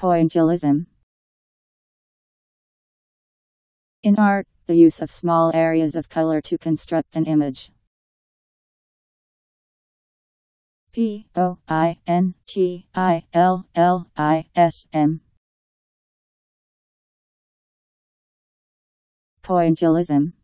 Pointillism. In art, the use of small areas of color to construct an image. Pointillism. Pointillism.